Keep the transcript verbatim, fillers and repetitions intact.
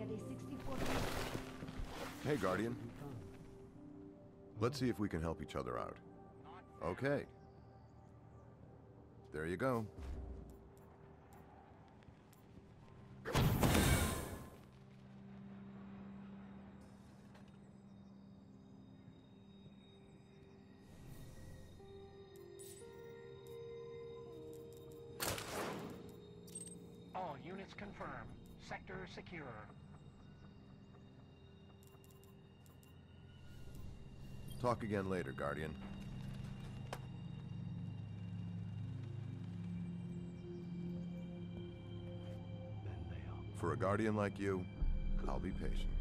Hey, Guardian. Let's see if we can help each other out. Okay. There you go. All units confirm. Sector secure. Talk again later, Guardian. For a Guardian like you, I'll be patient.